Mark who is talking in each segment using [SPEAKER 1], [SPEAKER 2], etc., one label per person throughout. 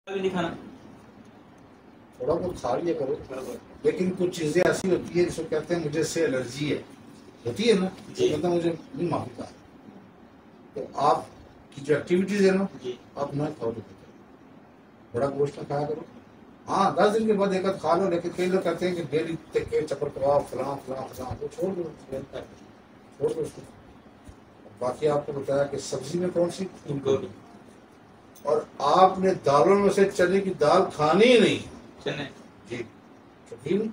[SPEAKER 1] भी नहीं खाना,
[SPEAKER 2] थोड़ा बहुत खा लिया करो, लेकिन कुछ चीजें ऐसी होती है जिसको कहते हैं मुझे इससे एलर्जी है, होती है ना, तो मतलब मुझे नहीं माफी का। तो आपकी जो एक्टिविटीज है ना, आप ना खाओ, तो बड़ा गोश्त ना खाया करो। हाँ 10 दिन के बाद एक आध खा लो, लेकिन कई लोग कहते हैं कि डेली के चक्कर कबाब फलां फलां फलां, वो छोड़ दो, छोड़ दो उसको। बाकी आपको बताया कि सब्जी में कौन सी,
[SPEAKER 1] फूलगोभी,
[SPEAKER 2] और आपने दालों में से चने की दाल खानी ही नहीं।
[SPEAKER 1] चने
[SPEAKER 2] जी, शौकीन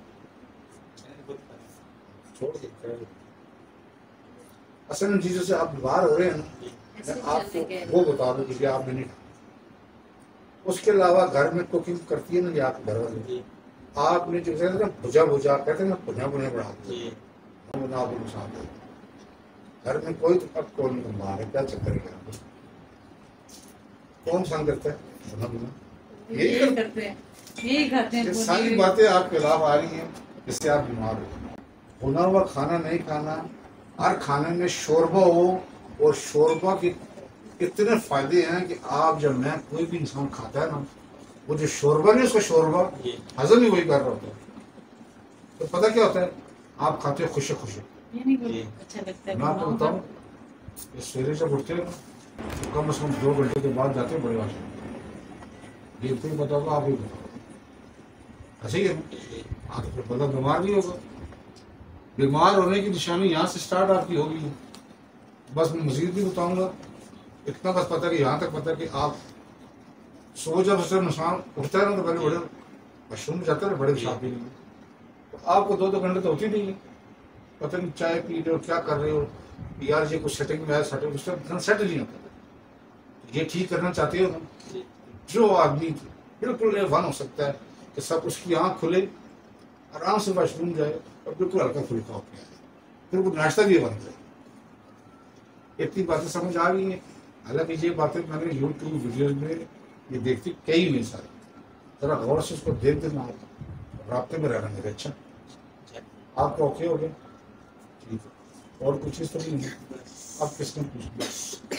[SPEAKER 1] बहुत
[SPEAKER 2] छोड़ दो। असल में चीजों से आप बीमार हो रहे हैं ना, मैं आपको वो बता दूं कि आपने नहीं। उसके अलावा घर में कुकिंग करती है ना, ये आपके घर वाले, आपने जो है ना भुजा भुजा कहते हैं ना, भुजा भुजा बढ़ाते हैं, आपको नुकसान है। घर में कोई तो अब कौन बीमार है, क्या चक्कर है, कौन पसंद करता है भुना भुना, यही करते हैं, यही खाते हैं। सारी बातें आपके खिलाफ आ रही हैं, जिससे आप बीमार हो। भुना हुआ खाना नहीं खाना, हर खाने में शोरबा हो, और शोरबा के इतने फायदे हैं कि आप जब मैं कोई भी इंसान खाता है ना, वो जो शोरबा नहीं, उसका शोरबा हजम ही वही कर रहा होता है। तो पता क्या होता है, आप खाते हो खुशी खुशी।
[SPEAKER 3] अच्छा लगता है।
[SPEAKER 2] मैं आपको बताऊँ, सवेरे जब उठते हो तो कम से कम 2 घंटे के बाद जाते हो बड़े वाले, ये कोई बताओगा, आप ही बताओ, ऐसे ही है ना। आप फिर बंदा बीमार नहीं होगा। बीमार होने की निशानी यहाँ से स्टार्ट आपकी होगी। बस मैं मजीद भी बताऊंगा, इतना बस पता है कि यहाँ तक पता है कि आप सो जब से इंसान उठता है ना, तो पहले बड़े वॉशरूम जाता है ना, बड़े पेशाब के लिए, तो आपको 2-2 घंटे तो होती नहीं है। पता नहीं चाय पी रहे हो, क्या कर रहे हो, यार ये कुछ सेटिंग में है, सेटिंग सेट नहीं होता। ये ठीक करना चाहते हो ना, जो आदमी बिल्कुल वन हो सकता है कि सब उसकी आँख खुले, आराम से वॉशरूम जाए और बिल्कुल हल्का फुल्का होकर आए, फिर वो नाश्ता भी बन जाए। इतनी बातें समझ आ गई हैं। हालांकि ये बातें मैंने यूट्यूब वीडियोज में ये देखती कई में सारी, जरा गौर से उसको देख देना, रास्ते में रहना मेरे। अच्छा, आपको ओके हो गया, ठीक है, और कुछ चीज़ तो नहीं है, आप किसने पूछ लिया।